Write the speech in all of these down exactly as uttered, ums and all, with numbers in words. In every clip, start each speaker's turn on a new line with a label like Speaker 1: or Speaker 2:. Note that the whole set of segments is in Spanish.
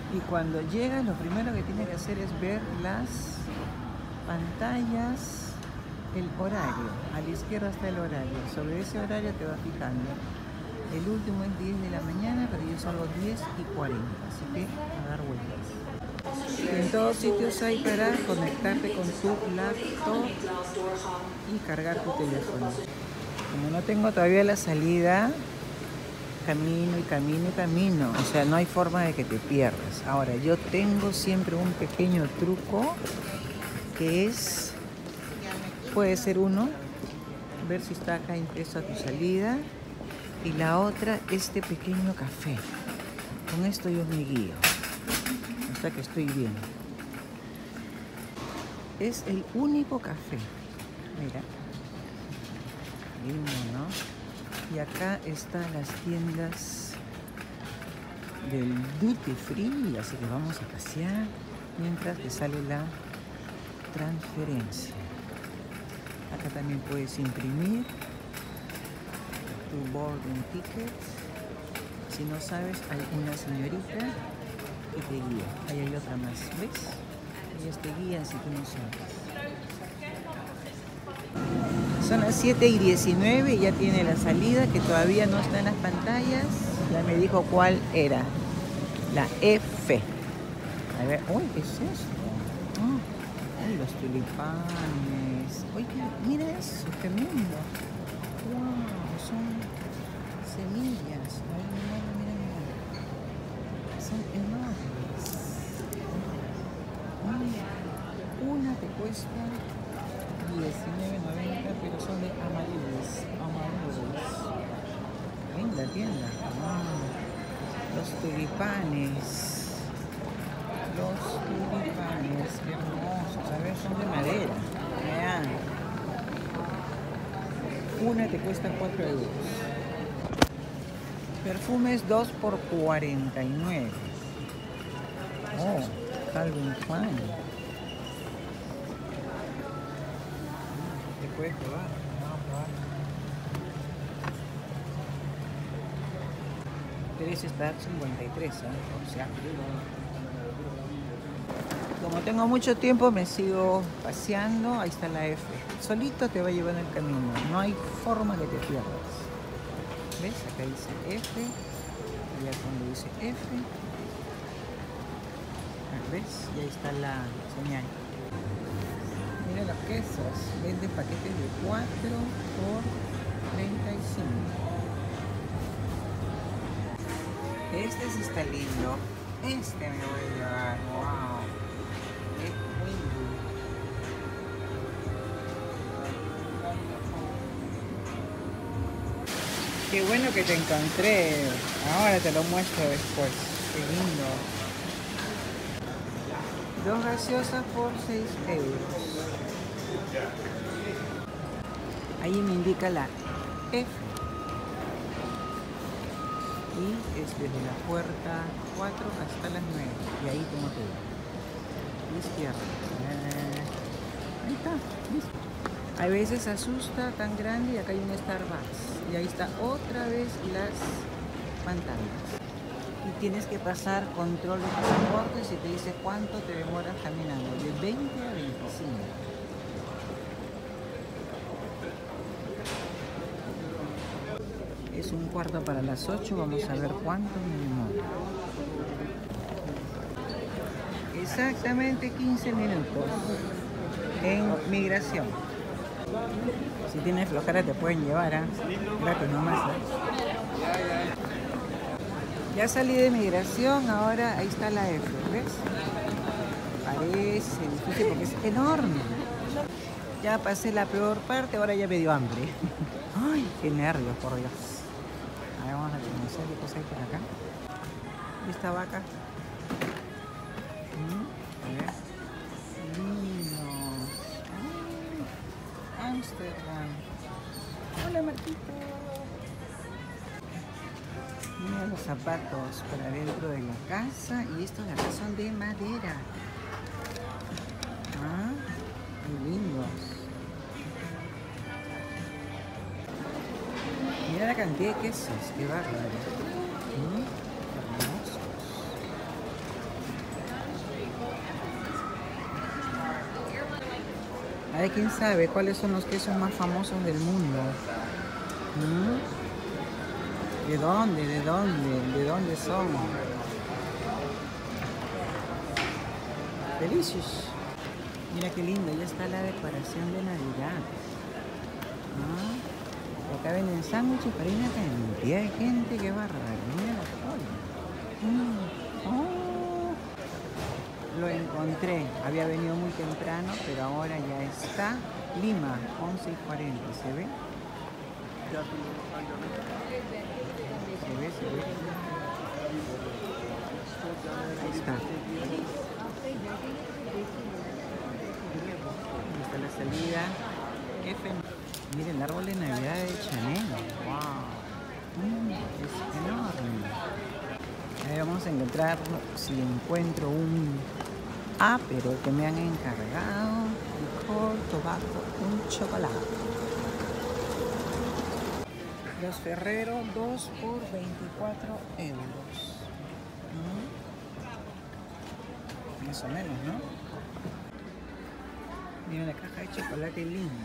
Speaker 1: Y cuando llegas, lo primero que tienes que hacer es ver las pantallas, el horario. A la izquierda está el horario. Sobre ese horario te vas fijando. El último es diez de la mañana, pero yo salgo diez y cuarenta, así que a dar vueltas. Y en todos sitios hay para conectarte con tu laptop y cargar tu teléfono. Como no tengo todavía la salida, camino y camino y camino. O sea, no hay forma de que te pierdas. Ahora, yo tengo siempre un pequeño truco que es, puede ser uno, ver si está acá impreso a tu salida. Y la otra, este pequeño café. Con esto yo me guío. Hasta que estoy bien. Es el único café. Mira. Lindo, ¿no? Y acá están las tiendas del duty free. Así que vamos a pasear mientras te sale la transferencia. Acá también puedes imprimir tu boarding ticket. Si no sabes, hay una señorita que te guía. Ahí hay otra más, ¿ves? Ellas te guían si tú no sabes. Son las siete y diecinueve y ya tiene la salida, que todavía no está en las pantallas. Ya me dijo cuál era. La F. A ver, uy, ¿qué es esto? Oh, uy, los tulipanes. Uy, mira eso, qué lindo. Wow, son semillas. A ver, mira, mira, mira. Son enormes. Mira, una te cuesta diecinueve noventa, pero son de amarillos. Amarillos. Linda tienda. Wow. Los tulipanes. Los tulipanes. Qué hermosos. A ver, son de madera. Vean. Una te cuesta cuatro euros. Perfumes dos por cuarenta y nueve. Oh, Calvin Klein. Te puedes probar. Vamos a probar. tres está cincuenta y tres, ¿eh? O sea, como tengo mucho tiempo, me sigo paseando. Ahí está la F. Solito te va a llevar en el camino. No hay forma que te pierdas. ¿Ves? Acá dice F. Y ya cuando dice F. ¿Ves? Y ahí está la señal. Mira los quesos. Venden paquetes de cuatro por treinta y cinco. Este sí está lindo. Este me voy a llevar. Wow. Es muy lindo. Qué bueno que te encontré. Ahora te lo muestro después. Qué lindo. Dos gaseosas por seis euros. Ahí me indica la F. Y es desde la puerta cuatro hasta las nueve. Y ahí como te digo. Izquierda. Ahí está. Listo. A veces asusta tan grande y acá hay un Starbucks. Y ahí está otra vez las pantallas. Y tienes que pasar control de pasaportes y te dice cuánto te demoras caminando. De veinte a veinticinco. Es un cuarto para las ocho. Vamos a ver cuánto me demora. Exactamente quince minutos en migración. Si tienes flojera te pueden llevar, ¿eh? Gratis nomás, ¿eh? Ya salí de migración, ahora ahí está la F, ¿ves? Parece difícil porque es enorme. Ya pasé la peor parte, ahora ya me dio hambre. Ay, qué nervios, por Dios. A ver, vamos a conocer qué cosa hay por acá. ¿Y esta vaca? A ver. Lindos. Amsterdam. Hola, Marquito. Mira los zapatos para dentro de la casa. Y estos de acá son de madera. Ah, qué lindos. Mira la cantidad de quesos, qué bárbaro. ¿Mm? Hermosos. A ver, quién sabe cuáles son los quesos más famosos del mundo. ¿Mm? ¿De dónde? ¿De dónde? ¿De dónde son? Delicious. Mira qué lindo, ya está la decoración de Navidad. ¿Ah? Acá venden sándwiches para una cantidad de gente, qué bárbaro. Mira la cola. Mm. Oh. Lo encontré, había venido muy temprano, pero ahora ya está. Lima, once y cuarenta, ¿se ve? ¿Se ve? ¿Se ve? Ahí está. Ahí está la salida. F. Miren el árbol de Navidad de Chanel. ¡Wow! Mm, es enorme. Ahí vamos a encontrar, si encuentro un... Ah, pero que me han encargado. Licor, tabaco, un chocolate. Los Ferrero, dos por veinticuatro euros. ¿Mm? Más o menos, ¿no? Miren la caja de chocolate lindo.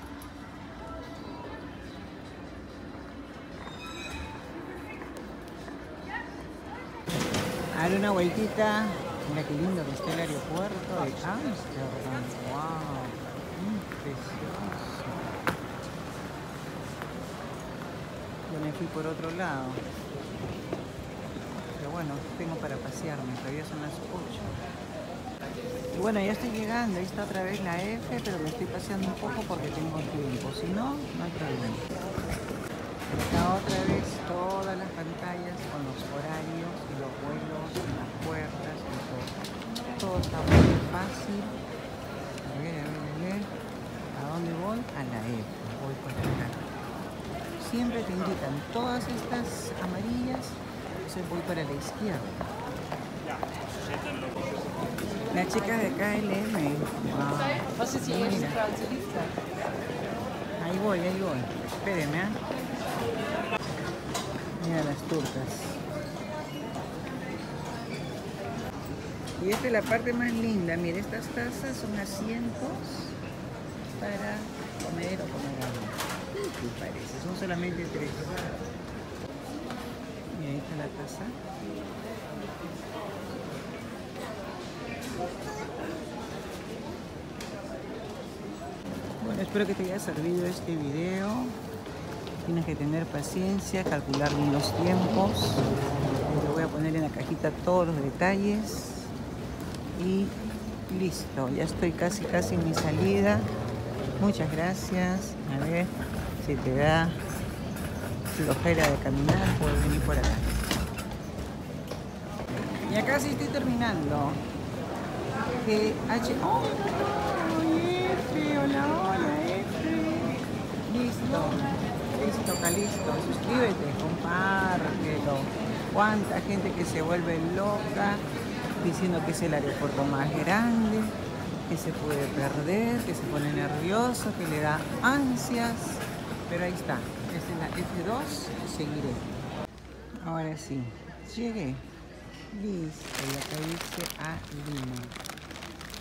Speaker 1: Haré una vueltita. Mira qué lindo que está el aeropuerto de Ámsterdam. ¡Wow! Mm, precioso. Yo me fui por otro lado. Pero bueno, tengo para pasearme. Todavía son las ocho. Y bueno, ya estoy llegando. Ahí está otra vez la F, pero me estoy paseando un poco porque tengo tiempo. Si no, no hay problema. Está otra vez todas las pantallas con los horarios y los vuelos y las puertas y todo. Todo está muy fácil. A ver, a ver, a ver. ¿A dónde voy? A la F. Voy por acá. Siempre te indican todas estas amarillas. Entonces voy para la izquierda. La chica de K L M. Wow. Mira. Ahí voy, ahí voy. Espérenme, ¿eh? Mira las turcas. Y esta es la parte más linda. Mira, estas tazas son asientos para comer o comer algo. ¿Qué parece? Son solamente tres. Mira, ahí está la taza. Bueno, espero que te haya servido este video. Tienes que tener paciencia, calcular bien los tiempos. Te voy a poner en la cajita todos los detalles. Y listo, ya estoy casi casi en mi salida. Muchas gracias. A ver si te da flojera de caminar, puedes venir por acá. Y acá sí estoy terminando. G H. ¡Oh! F, hola, hola, F. Listo. Listo, Calisto, suscríbete, compártelo. Cuánta gente que se vuelve loca diciendo que es el aeropuerto más grande, que se puede perder, que se pone nervioso, que le da ansias. Pero ahí está, esta es la F dos y seguiré. Ahora sí, llegué. Listo, y acá dice a Lima.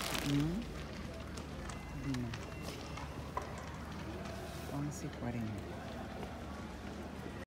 Speaker 1: ¿Mm? Lima. once cuarenta.